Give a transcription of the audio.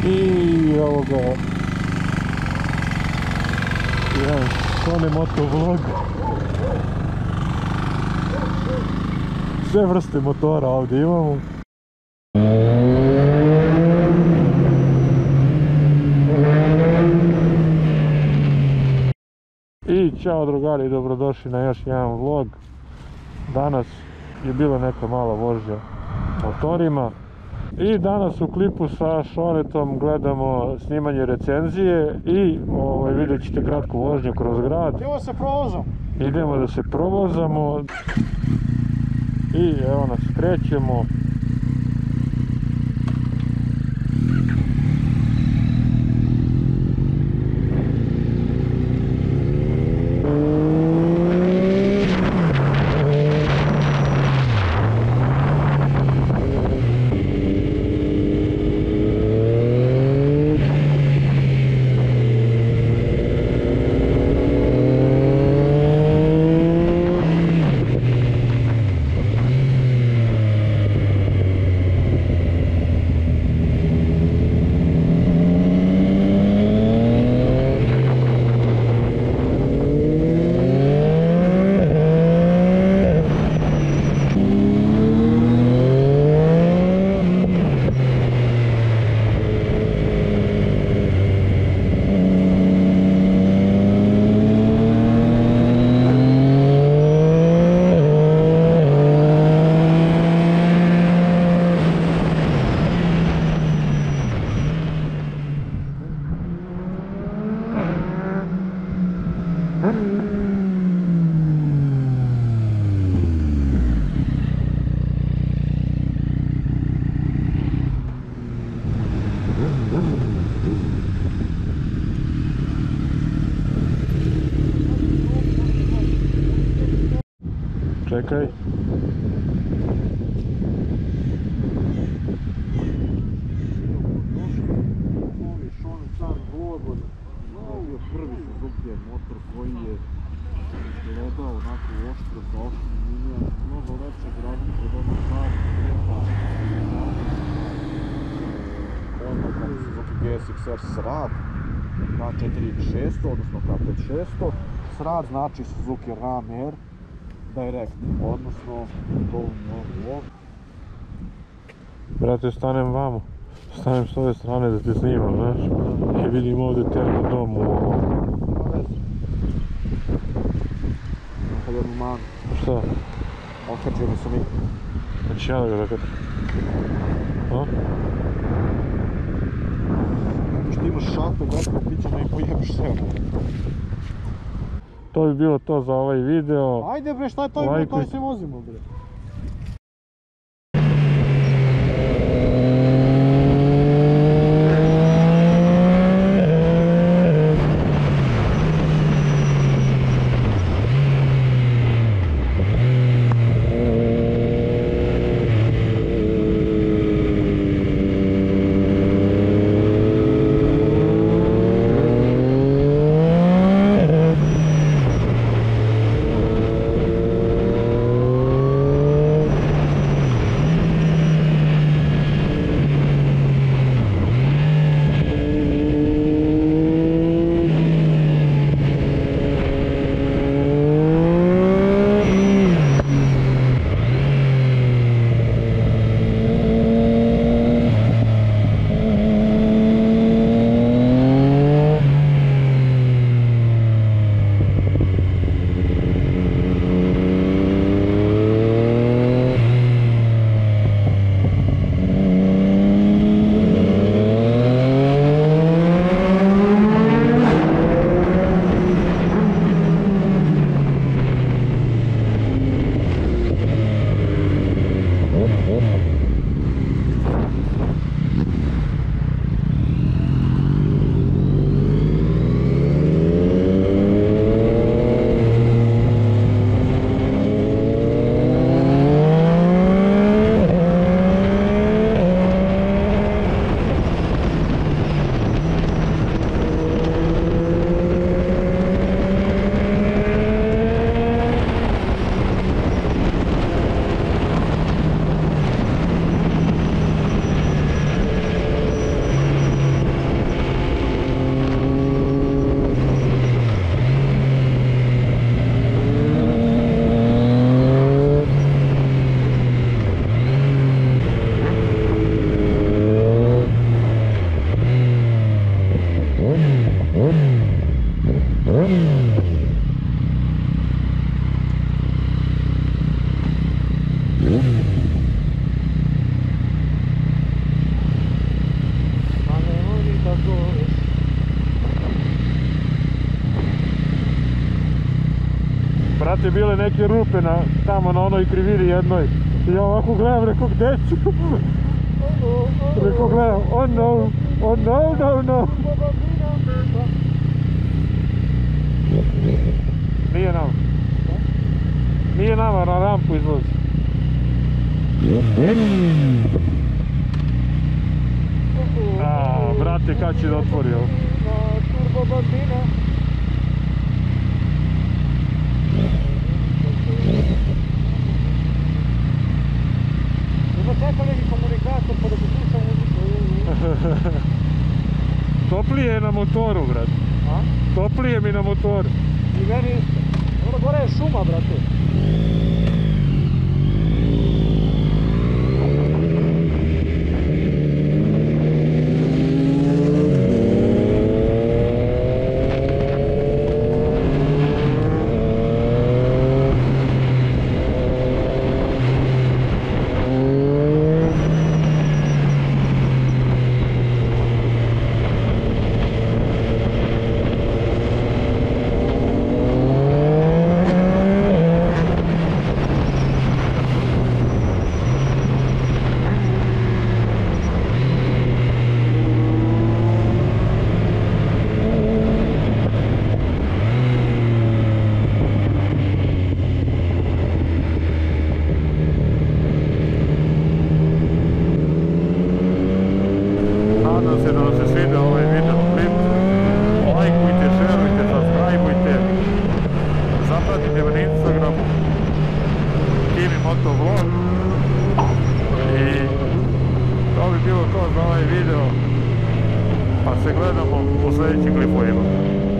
I ovoga jedan Sony motovlog. Sve vrste motora ovdje imamo. I čao drugari, dobrodošli na još jedan vlog. Danas je bila neka mala vožnja motorima. I danas u klipu sa Šoretom gledamo snimanje recenzije i vidjet ćete kratku vožnju kroz grad. Idemo se provozamo. Idemo da se provozamo. I evo nas krećemo. Čekaj. Ovo je prvi Suzuki motor koji je izgledao onako oštro, zaoštro, nije mnogo lepšeg razlika od onog starog Greta. Odmah Suzuki GSX-R SRAD na 4600, odnosno K5600. SRAD znači Suzuki Ram Air Direct, odnosno to ovo. Brate, stanem vamo. Stanem s ove strane da te snimam, znaš? I vidim ovdje termo dom u ovom. Nekad jednu manu. Šta? Okačio mi se mi. Znači ja da ga zakačem. A? Što imaš šape, gledamo, ti ćeš da im pojebiš sve. To bi bilo to za ovaj video. Ajde bre, šta je to i to se vozimo bre. brate, bile neke rupe tamo na onoj krivini jednoj. I ja ovako gledam, rekao, gdje ću? Rekao, gledam, oh no, no. Nije nama. Nije nama, na rampu izlazi. Brate, kad će da otvori ovo? Turbo bambina. Ima čekao neki komunikator pa da poslušam muziku. Toplije je na motoru, brate. A? Toplije mi na motoru. I meni isto. Ono gore je šuma, brate. Nadam se da vam se sviđa ovaj video klip. Lajkujte, šerujte, subscribeujte. Zapratite me na Instagramu Kimi Moto Vlog. I to bi bilo to za ovaj video. Pa se gledamo u sljedećim klipovima.